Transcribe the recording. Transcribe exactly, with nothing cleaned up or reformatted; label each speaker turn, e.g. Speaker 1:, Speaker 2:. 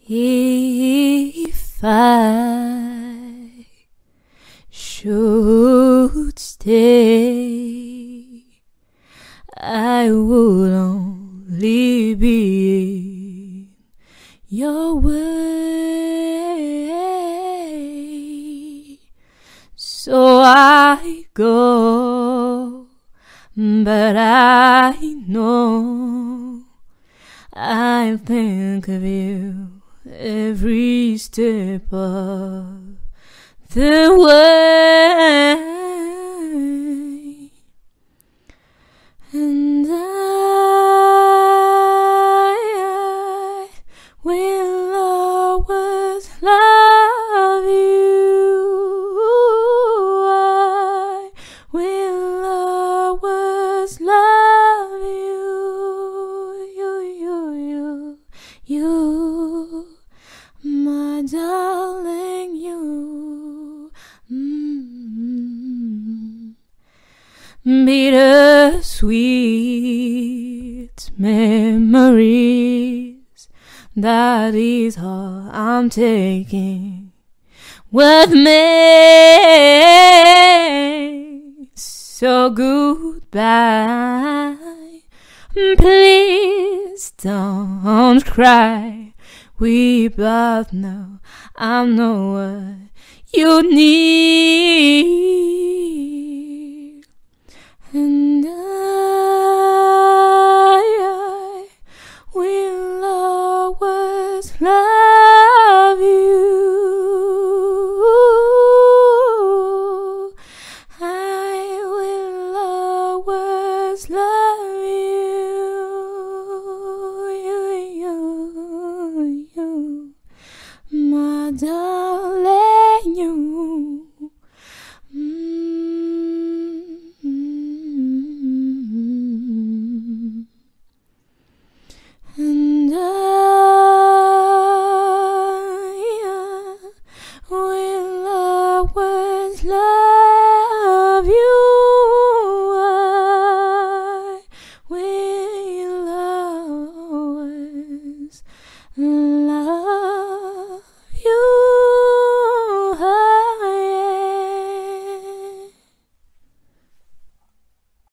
Speaker 1: If I should stay, I would only be in your way. So I go, but I know I think of you every step of the way, and I, I will always love you. I will always love you, you, you, you, you, my darling, you. Mm-hmm. Bittersweet memories, that is all I'm taking with me. So goodbye, please don't cry. We both know I'm not what you need, and I, I will always love you. I will always love you, you, you, my darling, you. Mm-hmm. And I, I will always love you. I will always love